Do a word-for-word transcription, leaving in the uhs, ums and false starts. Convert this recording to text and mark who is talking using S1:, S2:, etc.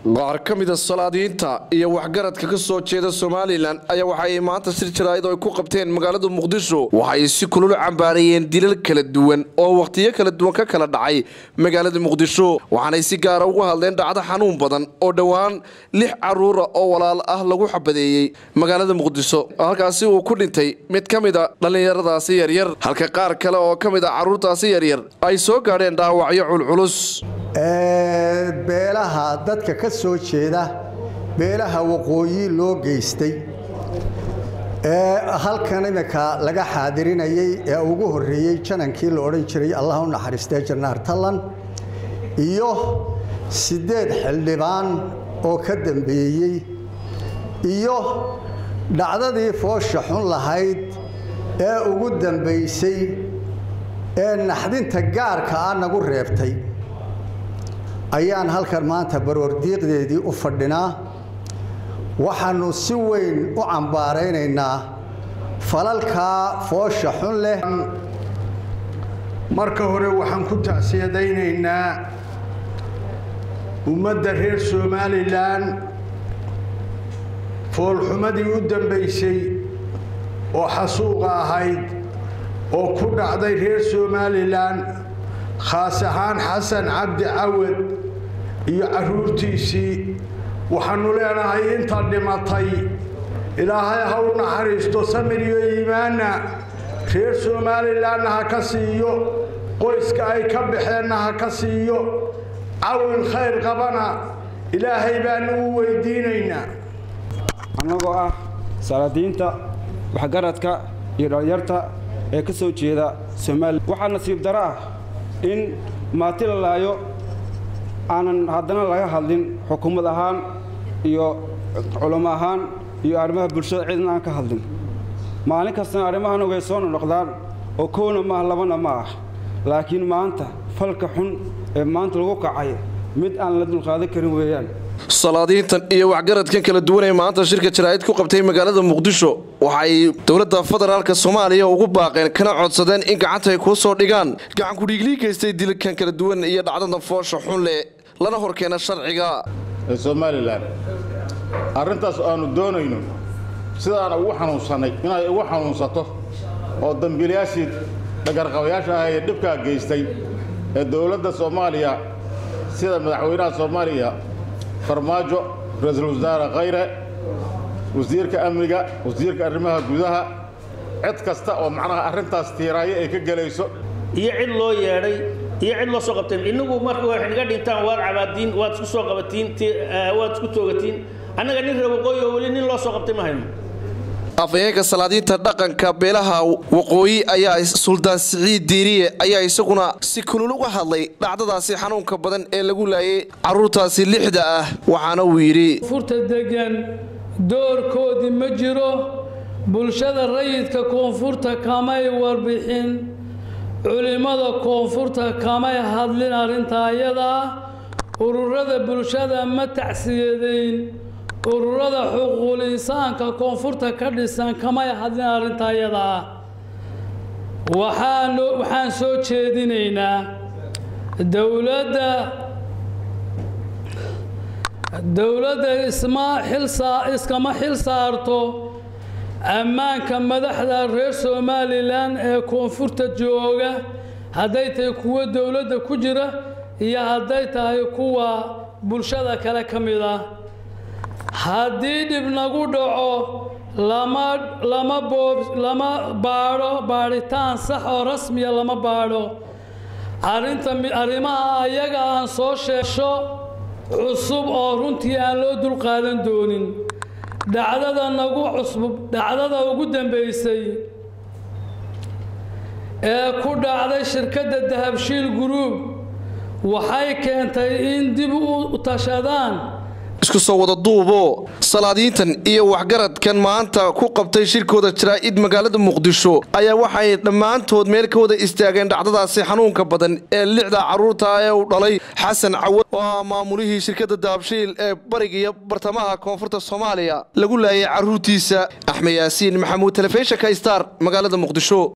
S1: qaar ka mid ah salaadiinta iyo waxgaradka ka soo jeeda Soomaaliland ayaa waxay maanta sir jiraayad oo ay ku qabteen magaalada Muqdisho waxay si kulul cambaarayeen dilal kala duwan oo waqtiyo kala duwan ka kala dhacay magaalada Muqdisho waxaanay si gaar ah uga hadleen dhacdo xanuun badan oo dhawaan lix caruur oo walaal ah lagu xabadeeyay magaalada Muqdisho halkaas uu ku dhintay mid ka mid ah dhalinyaradaasi yar yar halka qaar kale oo ka mid ah caruurtaasi yar yar ay soo gaadheen dhaawacyo culculus
S2: ee beelaha dadka ka soo jeeda beelaha waqooyi loo geystay ee halkan imika laga xaadirinayay ee ugu horeeyay janankii la oran jiray Allah u naxariistay Jannar Tallan iyo sideed xildhibaan oo ka dambeeyay iyo dhacdadii foosha xun lahayd ee ugu dambeysay ee naxdinta gaarka ah nagu reebtay ayaan halkan maanta baroor diiqdeedii u fadhinaa waxaanu si weyn u cambaareynaa falalka foosha xun leh
S3: marka hore waxaan ku tacsiyadaynaynaa ummadda reer Soomaaliland foolxumadii u dambeysay oo xasuuqa ahayd oo ku dhacday reer Soomaaliland khaas ahaan Xasan Cabdi Cawad iyo caruurtiisii waxaanu leenahay inta dhimatay ilaahay ha u naxariisto samir iyo iimaana reer Soomaaliland ha ka siiyo qoyska ay ka baxeen ha ka siiyo caawin khayr qabana ilaahay baan u weydiinaynaa
S4: anagoo ah salaadiinta waxgaradka iyo dhalinyarta ee ka soo jeeda Soomaaliland waxa nasiib daro ah in maati la laayo aanan haddana laga hadlin xukuumad ahaan iyo culamo ahaan iyo arrimaha bulshada cidna aan ka hadlin maalin kasta arrimahan way soo noqdaan oo koona ma labana ma ah laakiin maanta falka xun ee maanta lagu kacay mid aan la dulqaadan karin weeyaan
S1: salaadiintan iyo waxgaradkan kala duwan ee maanta shirka jaraa'id ku qabtay magaalada Muqdisho waxay dawladda federaalka Soomaaliya ugu baaqeen kana codsadeen in gacanta ay ku soo dhigaan gacan ku dhigligeystay dilkan kala duwan iyo dhacdada foosha xun leh lana horkeena sharciga
S5: Soomaaliland arintaas aanu doonayno sidaan ugu xanuunsanay inay ugu xanuunsato oo dambiilayaashii dhagarqabayaasha ah ee dhibka geystay ee dawladda Soomaaliya sida madaxweynaha Soomaaliya farmaajo ra'iisul wasaare khayre wasiirka amniga wasiirka arrimaha gudaha cid kasta oo macnaha arintaas tiiraayo ay ka galayso
S6: iyo cid loo yeeray iyo cid loo soo qabtay inagu markii wax naga dhintaan waad cabaadiin waad isku soo qabatiin waad isku toogatiin anaga nin rabaqooyo wali nin loo soo qabtay ma hayno
S1: afayeenka salaadiinta dhaqanka beelaha waqooyi ayaa Sultan Saciid Diiriye ayaa isaguna si kulul uga hadlay dhacdadaasi xanuunka badan ee lagu laayay caruurtaasi lixda ah waxaana uu yiri
S7: furta degan doorkoodii ma jiro bulshada rayidka koonfurta kamay warbixin culimada koonfurta kamay hadlin arinta ayada ururada bulshada ma tacsiyadeyn ururada xuquuqul insaanka koonfurta ka dhisan kamay hadlin arinta ayada waxaan waxaan soo jeedinaynaa dawladda dawladda isma xilsa iskama xil saarto ammaanka madaxda reer Soomaaliland ee koonfurta jooga haday tahay kuwa dawladda ku jira iyo haday tahay kuwa bulshada kale kamid ah haddii dib nagu dhaco lama lama boob lama baaro baaritaan sax oo rasmi ah lama baaro arinta arimaha ayaga aan soo sheesho cusub oo runtii aan loo dul qaadan doonin dhacdada nagu cusub dhacdada ugu dambeysay ee ku dhacday shirkadda Dahabshiil Group waxay keentay in dib u tashadaan
S1: isku soo wada duubo salaadiintan iyo waxgaradkan maanta ku qabtay shirkooda jaraa'id magaalada Muqdisho ayaa waxay dhamaantood meel ka wada istaageen dhacdadaasi xanuunka badan ee lixda caruurta ee uu dhalay Xasan Cawad oo maamulihii shirkadda Dahabshiil ee bariga iyo bartamaha koonfurta Soomaaliya lagu laayay caruurtiisa Axmed Yaasiin Maxamuud Telefishinka Star magaalada Muqdisho.